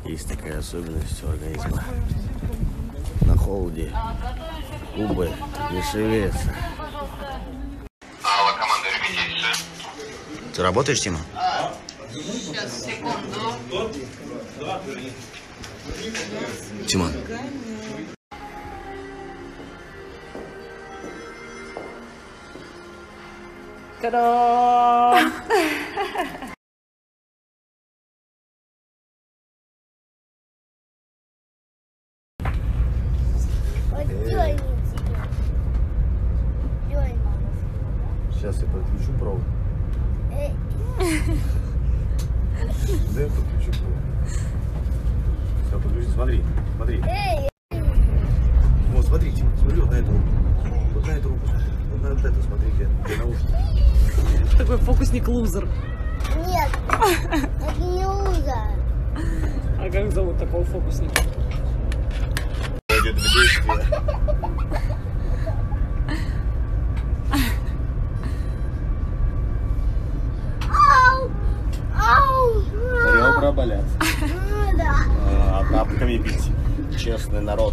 Есть такая особенность у организма. На холоде губы не шевелятся. Алло, команда репетиции. Ты работаешь, Тима? Сейчас, секунду. Тимон. Та-дам! Сейчас я подключу провод. Да я подключу провод. Все, подключи, смотри, смотри. Вот, смотри, Тима, смотри вот на эту руку. Вот на эту руку смотри. Вот на вот эту, смотри, где наушники. Такой фокусник-лузер. Нет, это не лузер. А как зовут такого фокусника? Входит в действие. Ребра болят. Да. А тапками бить. Честный народ.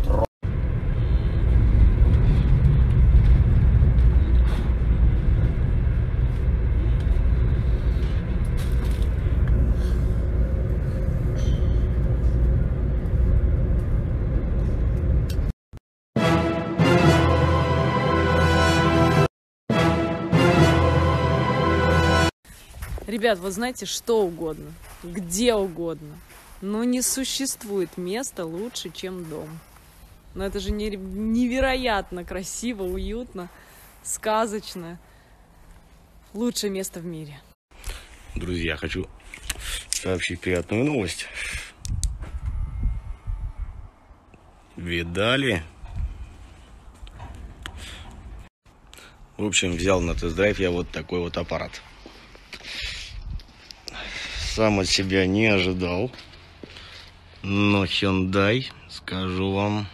Ребят, вы знаете, что угодно, где угодно, но не существует места лучше, чем дом. Но это же невероятно красиво, уютно, сказочно. Лучшее место в мире. Друзья, хочу сообщить приятную новость. Видали? В общем, взял на тест-драйв я вот такой вот аппарат. Сам от себя не ожидал, но Hyundai, скажу вам,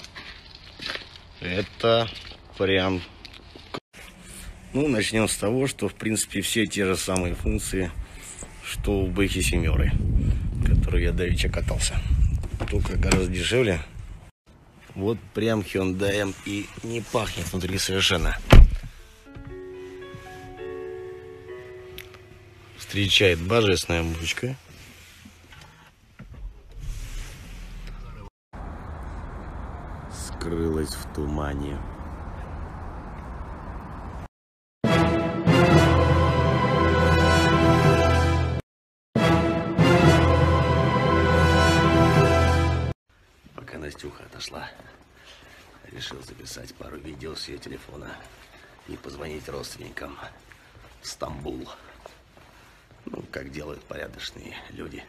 это прям... Ну, начнем с того, что, в принципе, все те же самые функции, что у Бэхи 7, который я давеча катался. Только гораздо дешевле. Вот прям Hyundai и не пахнет внутри совершенно. Встречает божественная музычка. Скрылась в тумане. Пока Настюха отошла, решил записать пару видео с ее телефона и позвонить родственникам в Стамбул. Ну, как делают порядочные люди.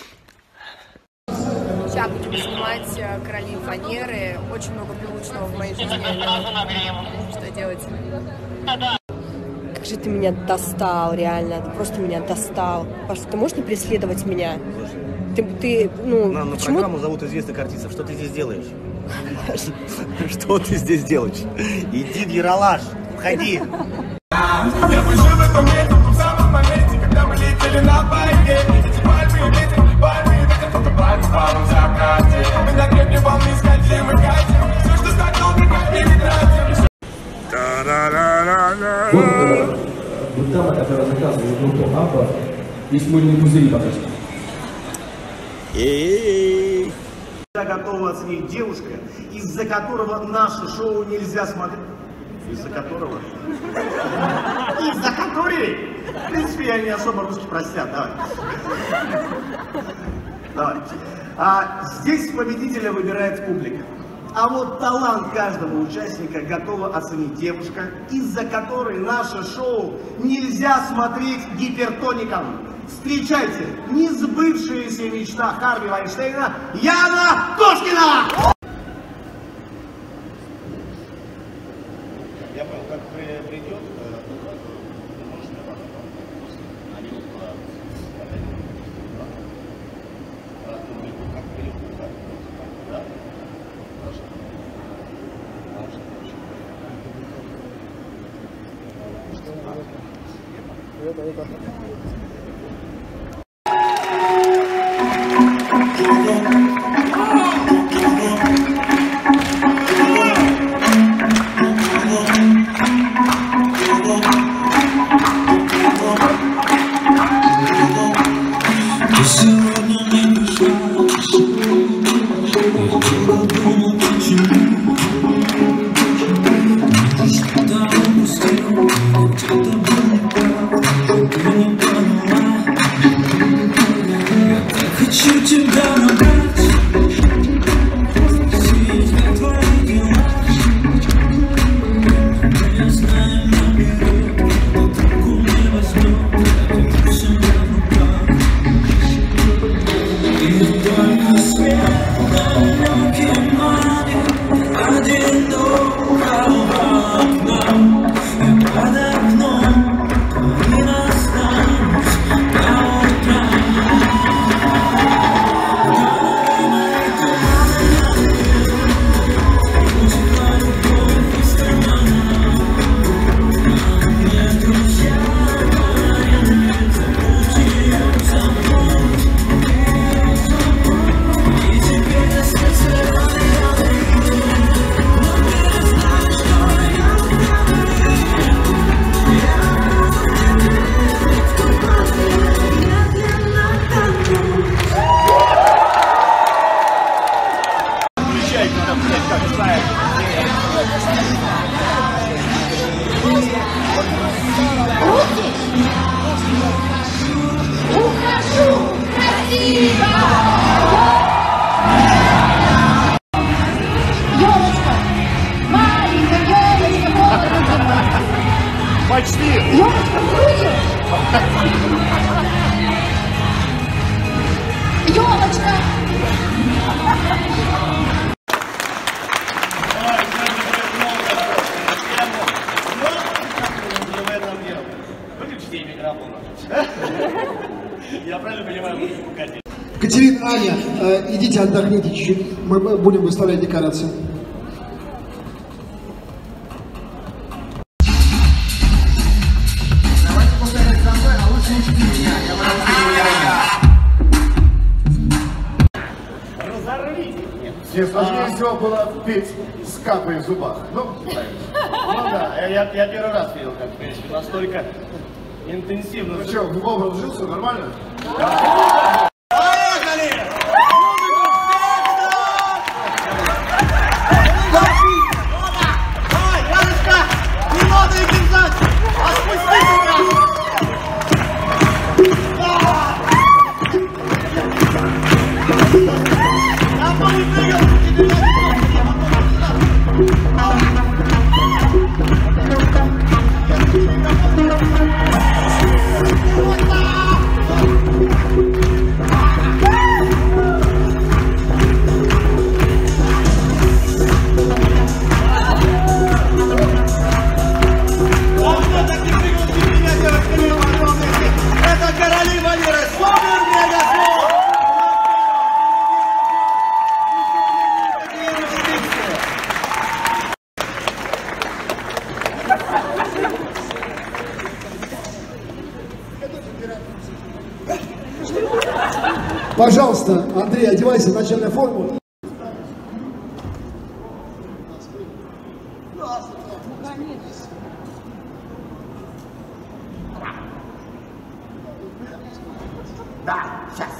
Сейчас будем снимать «Короли фанеры». Очень много прилучного в моей жизни. Что делать? Как же ты меня достал, реально. Ты просто меня достал. Паша, ты можешь не преследовать меня? Ты На почему? программу зовут известных артистов. Что ты здесь делаешь? Что ты здесь делаешь? Иди в Ералаш. Входи. Я выжил в этом месте, в том самом моменте, когда мы летели на байке. Эти пальмы, ветер, пальмы, ветер, только пальмы в пару закате. Мы на гребне волны скользим и катим. Все, что так долго, как не тратим. Вот дама, которая заказывает группу Абба, есть мыльные пузыри покажет. Я готова оценить девушка, из-за которого наше шоу нельзя смотреть. Из-за которого? Из-за которой? В принципе, я не особо русский простят. Давай. Давай. Здесь победителя выбирает публика. А вот талант каждого участника готова оценить девушка, из-за которой наше шоу нельзя смотреть гипертоником. Встречайте, несбывшаяся мечта Харви Вайнштейна Яна Кошкина! Я понял, как придет, можешь мне как придет, да? Хорошо. Это. Почти. Ёлочка, крутит! Ёлочка! Выключите микрофон. Я правильно понимаю, музыку катить. Катерина, Аня, идите отдохните чуть-чуть, мы будем выставлять декорацию. Мне сложнее всего было петь с капой в зубах. Ну, да, я первый раз видел, как, в принципе, настолько интенсивно. Ну что, в образ вжился, нормально? Да. Поехали! Давай, Яночка, не надо их держать! Отпусти меня! Пожалуйста, Андрей, одевайся в начальную форму. Да, сейчас.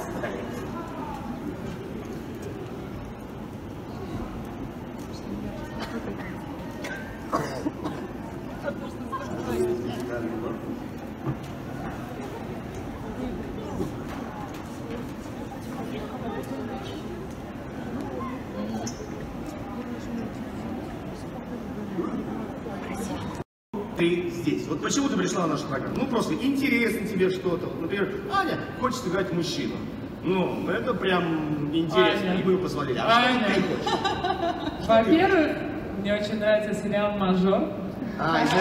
Ты здесь. Вот почему ты пришла на нашу программу? Ну, просто интересно тебе что-то. Например, Аня хочет играть мужчину. Ну, это прям интересно. Аня. И мы позволили. А Аня. что ты хочешь? Во-первых, мне очень нравится сериал «Мажор». Начнем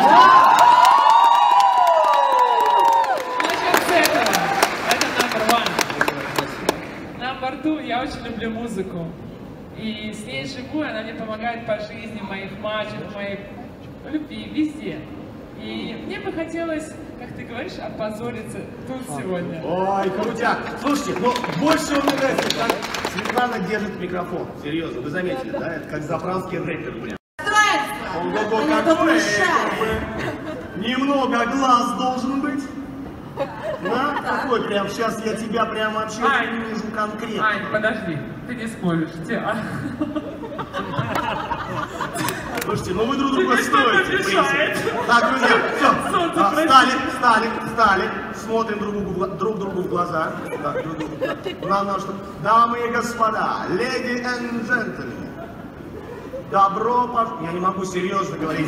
с этого. Это номер 1. На борту я очень люблю музыку. И с ней живу, она мне помогает по жизни, моих мачех, моей любви, везде. И мне бы хотелось, как ты говоришь, опозориться тут сегодня. Ой, крутяк. Слушайте, ну больше мне нравится, как Светлана держит микрофон. Серьезно, вы заметили, да? Это как заправский рэпер, блин. Ого-го, какой немного глаз должен быть. Да? Такой прям, сейчас я тебя прям вообще вижу конкретно. Ань, подожди, ты не споришь. Слушайте, ну вы друг друга стоите, в принципе. Так, друзья, все. Встали. Смотрим друг другу в глаза. Так, друг другу в глаза. Дамы и господа, ladies and gentlemen, добро пожаловать. Я не могу серьезно говорить.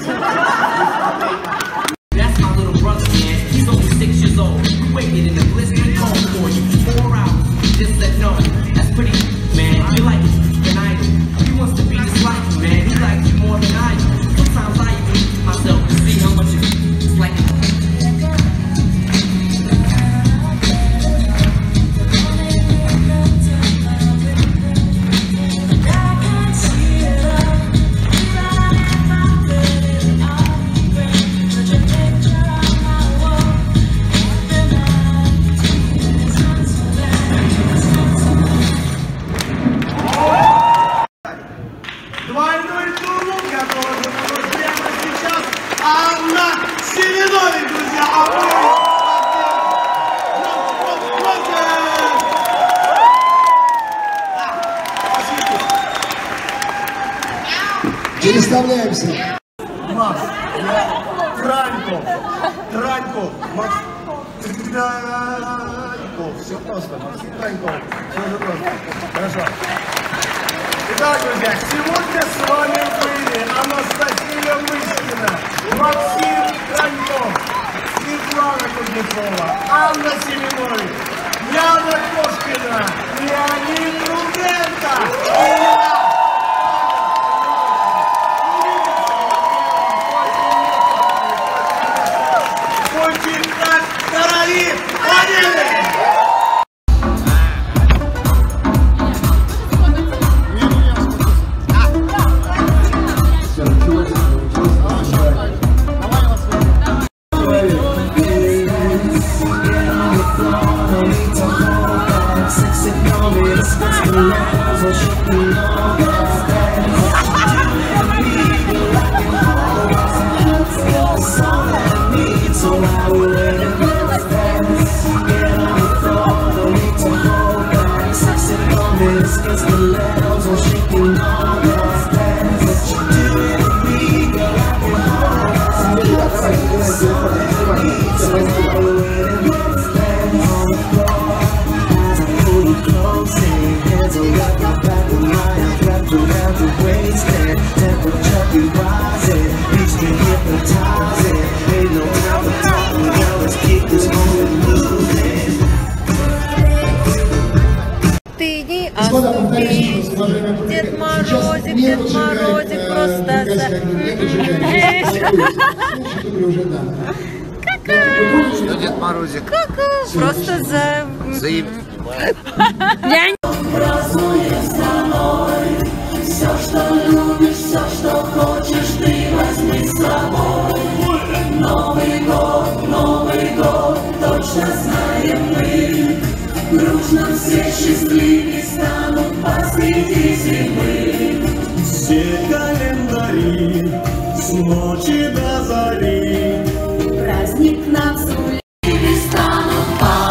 That's my little brother, man. He's only 6 years old. We waited in the blistering cold for you. 4 hours. Just said no. That's pretty, man. You like it than I do. He wants to be just like you, man. He likes you more than I do. Sometimes I even beat myself to see how much it's like. Двойной турнир готовы будут прямо сейчас. Анна Семенович, друзья, Переставляемся. Макс, Траньков, Макс, Траньков, все просто, Максим Траньков, все же просто, хорошо. Итак, друзья, сегодня с вами были Анастасия Мыскина, Максим Траньков, Светлана Кузнецова, Анна Семенович, Яна Кошкина, Леонид Руденко и я. Короли победы! Ты не оступись, Дед Морозик, просто Что Дед Морозик? просто Празднуем с тобой. Все, что любишь, все, что хочешь, ты возьми с собой. Новый год, точно знаем мы. Дружно все счастливы станут посреди зимы. Все календари с ночи до зари. Праздник нам сулили станут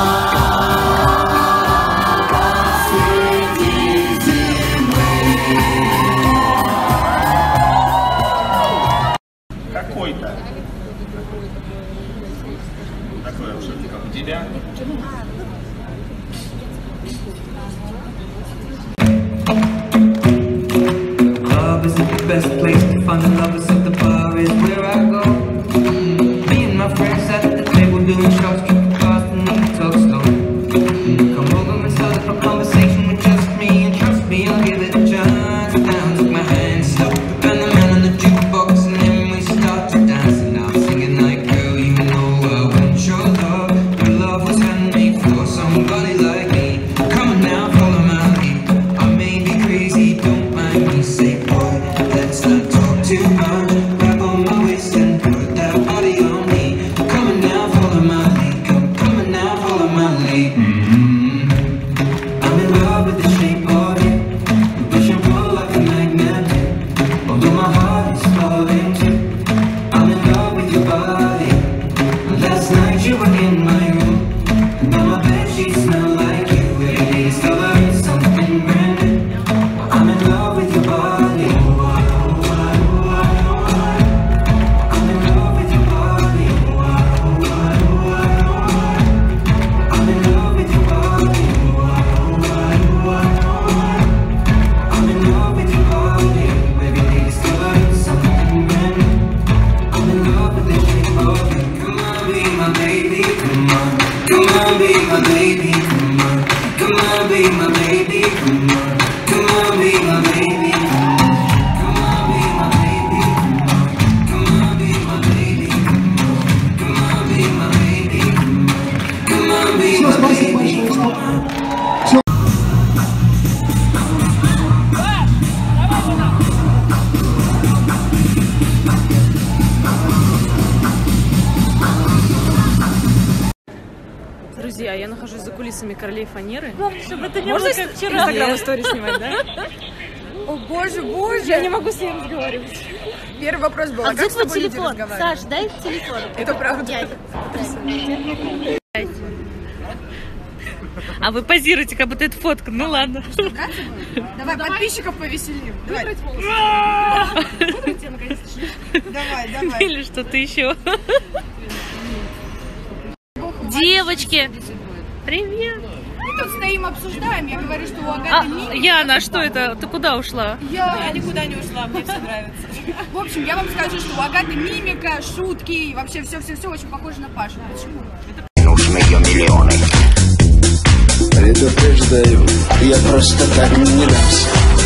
посреди зимы. Какой-то. Такое уж как у тебя. Love is the best place to find the lovers at the bar is where I go. Me and my friends at the table doing shots, tripping fast and then we talk slow. Come over and start up a conversation with just me, and trust me, I'll give it a chance. Down, took my hand, slow, and the man on the jukebox, and then we start to dance. And I'm singing like, girl, you know I want your love. Your love was handmade for somebody like me. Come on now, follow my lead. I may be crazy, don't mind me. Say, boy, let's not talk too much. я нахожусь за кулисами Королей Фанеры. Чтобы это не можно было как вчера. Инстаграм-истории снимать, да? О, боже, боже! Я не могу с ней разговаривать. Первый вопрос был, А как где с твой тобой люди телефон? разговаривают? Саш, дай телефон. Это правда. А вы позируете, как будто это фотка. Ну ладно. Давай, подписчиков повеселим. Давай. Давай. Или что-то еще. Девочки, привет. Мы тут стоим, обсуждаем. Я говорю, что у Агаты мимика. Яна, что это? Ты куда ушла? Я никуда не ушла, мне все нравится. В общем, я вам скажу, что у Агаты мимика, шутки и вообще все очень похоже на Пашу. Почему? Нужны ее миллионы. Предупреждаю, я просто так не дамся.